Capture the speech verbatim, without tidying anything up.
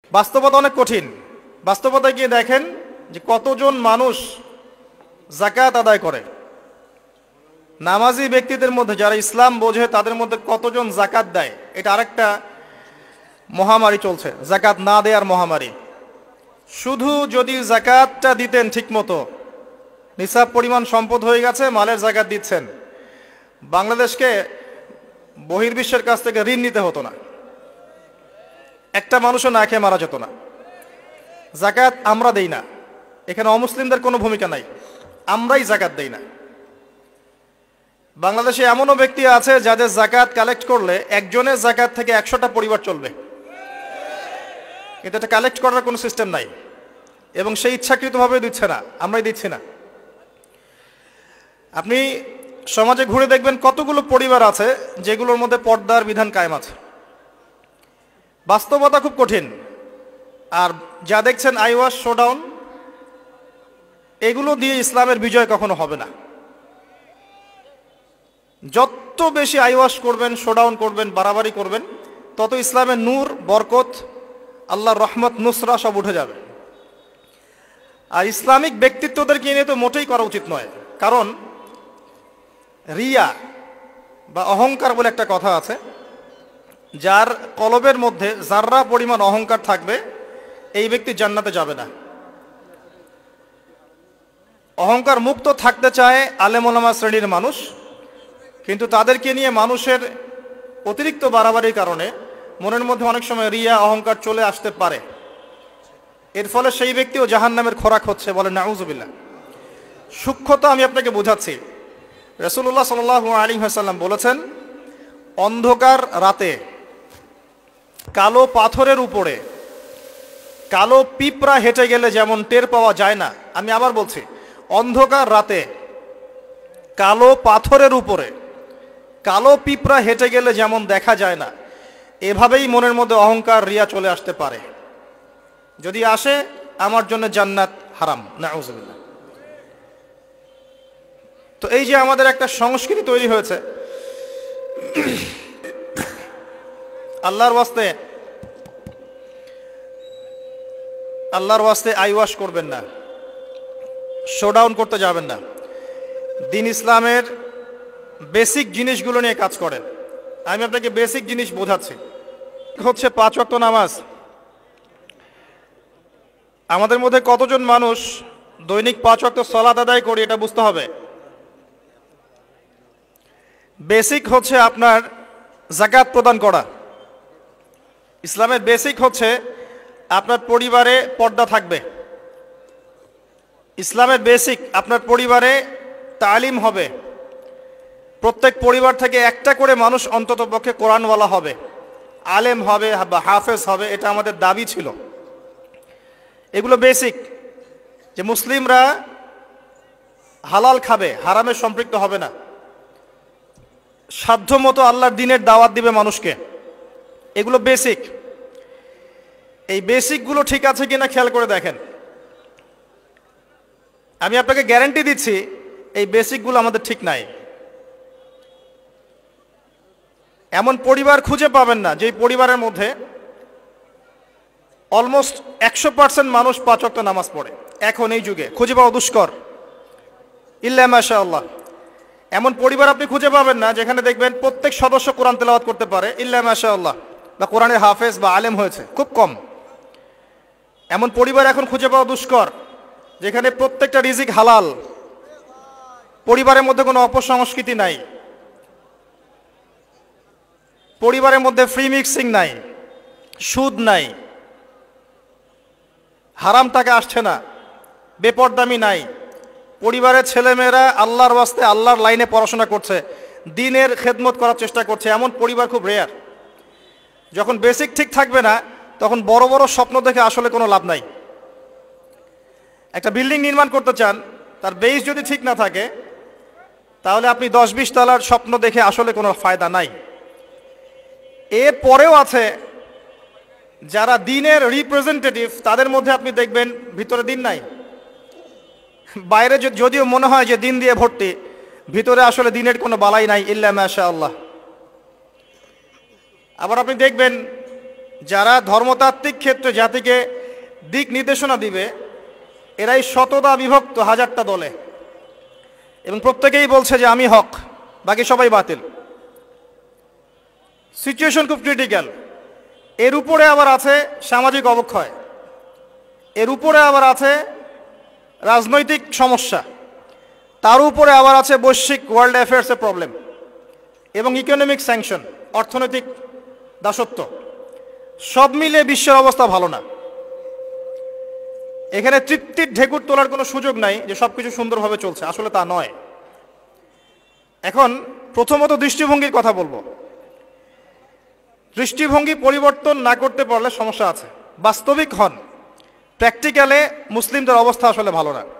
বাস্তবতা অনেক কঠিন। বাস্তবতায় গিয়ে দেখেন যে কতজন মানুষ যাকাত আদায় করে। নামাজি ব্যক্তিদের মধ্যে যারা ইসলাম বোঝে তাদের মধ্যে কতজন যাকাত দেয়, এটা আরেকটা মহামারী চলছে, যাকাত না দেওয়ার মহামারী। শুধু যদি যাকাতটা দিতেন ঠিকমতো, নিসাব পরিমাণ সম্পদ হয়ে গেছে, মালের যাকাত দিচ্ছেন, বাংলাদেশকে বহির্বিশ্বের কাছ থেকে ঋণ নিতে হতো না, একটা মানুষও না খেয়ে মারা যেত না। যাকাত আমরা দেই না, এখানে অমুসলিমদের কোনো ভূমিকা নাই, আমরাই যাকাত দেই না। বাংলাদেশে এমনও ব্যক্তি আছে যাদের যাকাত কালেক্ট করলে একজনের যাকাত থেকে একশোটা পরিবার চলবে, কিন্তু এটা কালেক্ট করার কোনো সিস্টেম নাই, এবং সেই ইচ্ছাকৃতভাবে দিচ্ছে না, আমরাই দিচ্ছি না। আপনি সমাজে ঘুরে দেখবেন কতগুলো পরিবার আছে যেগুলোর মধ্যে পর্দার বিধান কায়েম আছে। বাস্তবতা খুব কঠিন। আর যা দেখছেন আইওয়াশ, শোডাউন, এগুলো দিয়ে ইসলামের বিজয় কখনো হবে না। যত বেশি আইওয়াশ করবেন, শোডাউন করবেন, বাড়াবাড়ি করবেন, তত ইসলামের নূর, বরকত, আল্লাহর রহমত, নুসরা সব উঠে যাবে। আর ইসলামিক ব্যক্তিত্বদেরকে নিয়ে তো মোটেই করা উচিত নয়, কারণ রিয়া বা অহংকার বলে একটা কথা আছে, যার কলবের মধ্যে যাররা পরিমাণ অহংকার থাকবে এই ব্যক্তি জান্নাতে যাবে না। অহংকার মুক্ত থাকতে চায় আলেম ওলামা শ্রেণীর মানুষ, কিন্তু তাদেরকে নিয়ে মানুষের অতিরিক্ত বাড়াবাড়ির কারণে মনের মধ্যে অনেক সময় রিয়া, অহংকার চলে আসতে পারে। এর ফলে সেই ব্যক্তিও জাহান্নামের খোরাক হচ্ছে, বলে নাউজুবিল্লাহ। সূক্ষ্মতা আমি আপনাকে বোঝাচ্ছি। রাসূলুল্লাহ সাল্লাল্লাহু আলাইহি ওয়াসাল্লাম বলেছেন, অন্ধকার রাতে কালো পাথরের উপরে কালো পিঁপড়া হেঁটে গেলে যেমন টের পাওয়া যায় না, আমি আবার বলছি, অন্ধকার রাতে কালো পাথরের উপরে কালো পিঁপড়া হেঁটে গেলে যেমন দেখা যায় না, এভাবেই মনের মধ্যে অহংকার, রিয়া চলে আসতে পারে। যদি আসে, আমার জন্য জান্নাত হারাম, নাউজুবিল্লাহ। তো এই যে আমাদের একটা সংস্কৃতি তৈরি হয়েছে, আল্লাহর ওয়াস্তে আল্লাহর ওয়াস্তে আইওয়াশ করবেন না, শোডাউন করতে যাবেন না, দিন ইসলামের বেসিক জিনিসগুলো নিয়ে কাজ করেন। আমি আপনাকে বেসিক জিনিস বোঝাচ্ছি। হচ্ছে পাঁচ ওয়াক্ত নামাজ। আমাদের মধ্যে কতজন মানুষ দৈনিক পাঁচ ওয়াক্ত সালাত আদায় করি এটা বুঝতে হবে। বেসিক হচ্ছে আপনার যাকাত প্রদান করা। ইসলামের বেসিক হচ্ছে আপনার পরিবারে পর্দা থাকবে। ইসলামের বেসিক আপনার পরিবারে তালিম হবে। প্রত্যেক পরিবার থেকে একটা করে মানুষ অন্তত পক্ষে কোরআনওয়ালা হবে, আলেম হবে বা হাফেজ হবে, এটা আমাদের দাবি ছিল। এগুলো বেসিক, যে মুসলিমরা হালাল খাবে, হারামে সম্পৃক্ত হবে না, সাধ্য মতো আল্লাহর দ্বীনের দাওয়াত দিবে মানুষকে, এগুলো বেসিক। এই বেসিকগুলো ঠিক আছে কিনা খেয়াল করে দেখেন। আমি আপনাকে গ্যারান্টি দিচ্ছি এই বেসিকগুলো আমাদের ঠিক নাই। এমন পরিবার খুঁজে পাবেন না যেই পরিবারের মধ্যে অলমোস্ট একশো পার্সেন্ট মানুষ পাঁচ ওয়াক্ত নামাজ পড়ে। এখন এই যুগে খুঁজে পাওয়া দুষ্কর, ইল্লা মাশাআল্লাহ। এমন পরিবার আপনি খুঁজে পাবেন না যেখানে দেখবেন প্রত্যেক সদস্য কোরআন তেলাওয়াত করতে পারে, ইল্লা মাশাআল্লাহ, বা কোরআনের হাফেজ বা আলেম হয়েছে, খুব কম। এমন পরিবার এখন খুঁজে পাওয়া দুষ্কর যেখানে প্রত্যেকটা রিজিক হালাল, পরিবারের মধ্যে কোনো অপসংস্কৃতি নাই, পরিবারের মধ্যে ফ্রি মিক্সিং নাই, সুদ নাই, হারাম টাকা আসছে না, বেপরদামি নাই, পরিবারের ছেলেমেয়েরা আল্লাহর ওয়াস্তে আল্লাহর লাইনে পড়াশোনা করছে, দ্বীনের খেদমত করার চেষ্টা করছে, এমন পরিবার খুব রেয়ার। যখন বেসিক ঠিক থাকবে না তখন বড় বড় স্বপ্ন দেখে আসলে কোনো লাভ নাই। একটা বিল্ডিং নির্মাণ করতে চান, তার বেস যদি ঠিক না থাকে তাহলে আপনি দশ বিশ তলার স্বপ্ন দেখে আসলে কোনো ফায়দা নাই। এর পরেও আছে যারা দ্বীনের রিপ্রেজেন্টেটিভ, তাদের মধ্যে আপনি দেখবেন ভিতরে দ্বীন নাই। বাইরে যদিও মনে হয় যে দ্বীন দিয়ে ভর্তি, ভিতরে আসলে দ্বীনের কোনো বালাই নাই, ইল্লা মাশাআল্লাহ। আবার আপনি দেখবেন যারা ধর্মতাত্ত্বিক ক্ষেত্রে জাতিকে দিক নির্দেশনা দিবে এরাই শতদা বিভক্ত হাজারটা দলে, এবং প্রত্যেকেই বলছে যে আমি হক, বাকি সবাই বাতিল। সিচুয়েশন খুব ক্রিটিক্যাল। এর উপরে আবার আছে সামাজিক অবক্ষয়, এর উপরে আবার আছে রাজনৈতিক সমস্যা, তার উপরে আবার আছে বৈশ্বিক ওয়ার্ল্ড অ্যাফেয়ার্সের প্রবলেম এবং ইকোনমিক স্যাংশন, অর্থনৈতিক দাসত্ব। সব মিলে বিশ্বের অবস্থা ভালো না। এখানে তৃপ্তির ঢেকুর তোলার কোনো সুযোগ নাই যে সব কিছু সুন্দরভাবে চলছে, আসলে তা নয়। এখন প্রথমত দৃষ্টিভঙ্গির কথা বলবো। দৃষ্টিভঙ্গি পরিবর্তন না করতে পারলে সমস্যা আছে। বাস্তবিক হন, প্র্যাকটিক্যালে মুসলিমদের অবস্থা আসলে ভালো না।